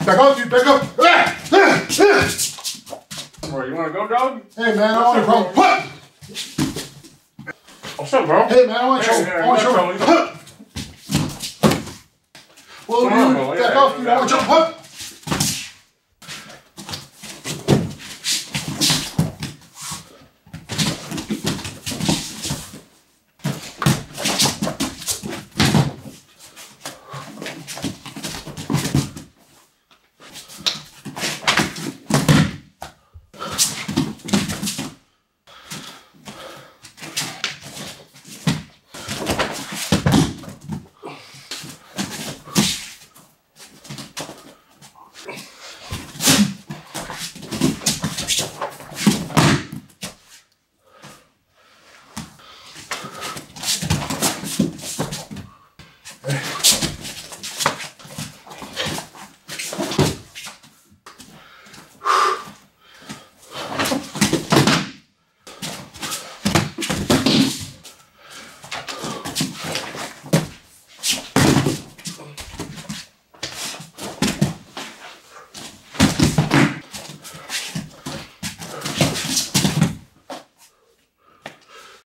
Back off, dude. Back up. Bro, you want to go, dog? Hey, man. I want to go. What's up, bro? Hey, man. I want to show. I want to show. Well, dude. Back off, dude. I want to jump.